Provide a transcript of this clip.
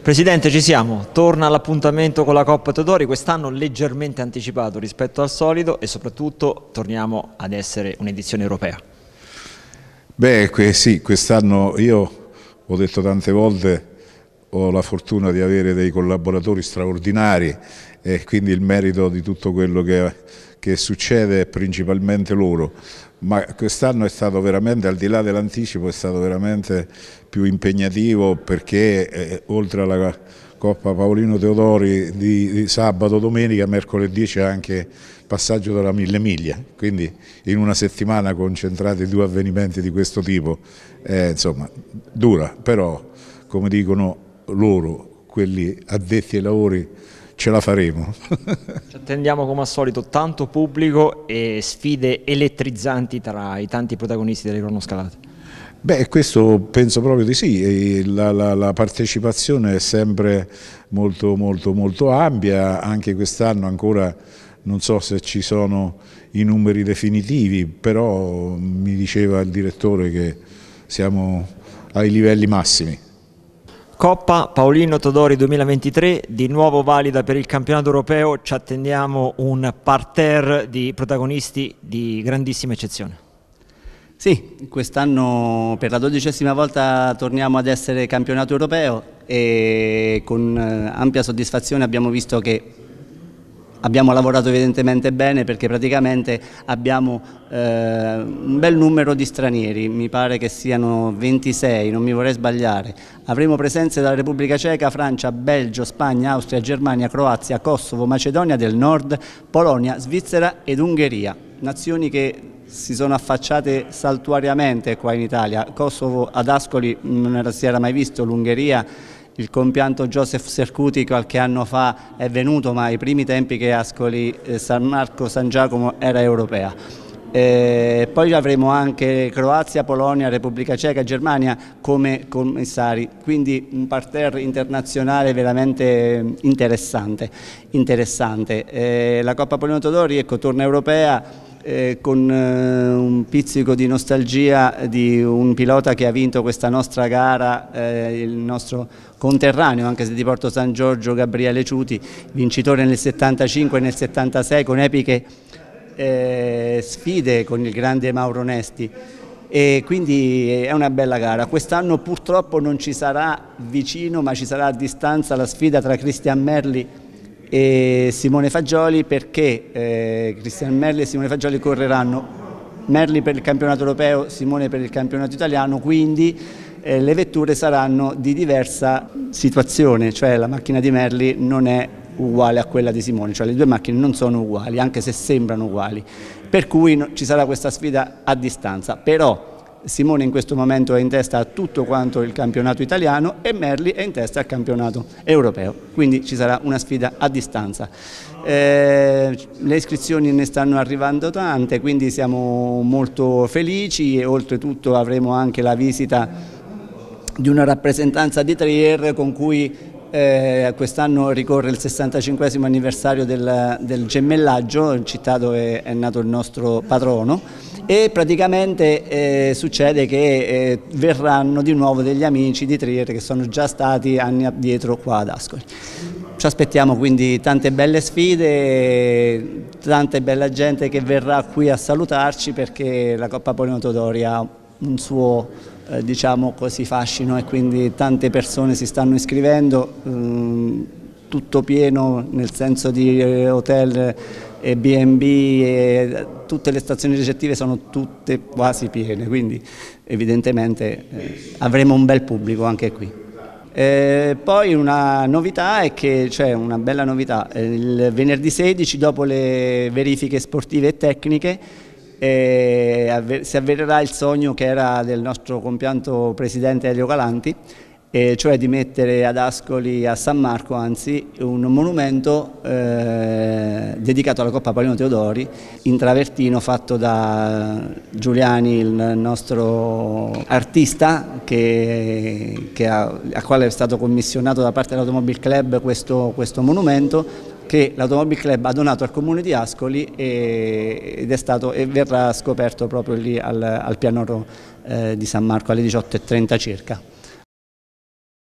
Presidente, ci siamo, torna l'appuntamento con la Coppa Todori, quest'anno leggermente anticipato rispetto al solito e soprattutto torniamo ad essere un'edizione europea. Beh, sì, quest'anno io ho detto tante volte, ho la fortuna di avere dei collaboratori straordinari e quindi il merito di tutto quello che succede è principalmente loro, ma quest'anno è stato veramente, al di là dell'anticipo, è stato veramente più impegnativo perché oltre alla Coppa Paolino Teodori di sabato, domenica, mercoledì c'è anche il passaggio della Mille Miglia, quindi in una settimana concentrati due avvenimenti di questo tipo, insomma dura, però come dicono loro, quelli addetti ai lavori, ce la faremo. Ci attendiamo come al solito tanto pubblico e sfide elettrizzanti tra i tanti protagonisti delle cronoscalate. Beh, questo penso proprio di sì, la partecipazione è sempre molto ampia, anche quest'anno ancora non so se ci sono i numeri definitivi, però mi diceva il direttore che siamo ai livelli massimi. Coppa Paolino Todori 2023, di nuovo valida per il campionato europeo, ci attendiamo un parterre di protagonisti di grandissima eccezione. Sì, quest'anno per la 12ª volta torniamo ad essere campionato europeo e con ampia soddisfazione abbiamo visto che abbiamo lavorato evidentemente bene perché praticamente abbiamo un bel numero di stranieri, mi pare che siano 26, non mi vorrei sbagliare. Avremo presenze dalla Repubblica Ceca, Francia, Belgio, Spagna, Austria, Germania, Croazia, Kosovo, Macedonia del Nord, Polonia, Svizzera ed Ungheria, nazioni che si sono affacciate saltuariamente qua in Italia. Kosovo ad Ascoli non si era mai visto, l'Ungheria, il compianto Joseph Sercuti qualche anno fa è venuto, ma ai primi tempi che Ascoli, San Marco, San Giacomo era europea. Poi avremo anche Croazia, Polonia, Repubblica Ceca e Germania come commissari, quindi un parterre internazionale veramente interessante. La Coppa Paolino Todori, ecco, torna europea con un pizzico di nostalgia di un pilota che ha vinto questa nostra gara, il nostro conterraneo, anche se di Porto San Giorgio, Gabriele Ciuti, vincitore nel 75 e nel 76 con epiche sfide con il grande Mauro Nesti, e quindi è una bella gara. Quest'anno purtroppo non ci sarà vicino, ma ci sarà a distanza la sfida tra Christian Merli e Simone Fagioli, perché Christian Merli e Simone Fagioli correranno, Merli per il campionato europeo, Simone per il campionato italiano, quindi le vetture saranno di diversa situazione, cioè la macchina di Merli non è uguale a quella di Simone, cioè le due macchine non sono uguali, anche se sembrano uguali, per cui ci sarà questa sfida a distanza, però Simone in questo momento è in testa a tutto quanto il campionato italiano e Merli è in testa al campionato europeo, quindi ci sarà una sfida a distanza. Le iscrizioni ne stanno arrivando tante, quindi siamo molto felici e oltretutto avremo anche la visita di una rappresentanza di Trier con cui quest'anno ricorre il 65° anniversario del gemellaggio, città dove è nato il nostro patrono, e praticamente succede che verranno di nuovo degli amici di Trier che sono già stati anni addietro qua ad Ascoli. Ci aspettiamo quindi tante belle sfide, tanta bella gente che verrà qui a salutarci, perché la Coppa Paolino Todori ha un suo diciamo così fascino e quindi tante persone si stanno iscrivendo, tutto pieno nel senso di hotel e B&B, e tutte le stazioni ricettive sono tutte quasi piene, quindi evidentemente avremo un bel pubblico anche qui. Poi una novità è che, cioè una bella novità, il venerdì 16 dopo le verifiche sportive e tecniche si avvererà il sogno che era del nostro compianto presidente Elio Galanti, cioè di mettere ad Ascoli, a San Marco anzi, un monumento dedicato alla Coppa Paolino Teodori in travertino, fatto da Giuliani, il nostro artista a quale è stato commissionato da parte dell'Automobile Club questo monumento, che l'Automobile Club ha donato al Comune di Ascoli e verrà scoperto proprio lì al pianoro di San Marco alle 18:30 circa.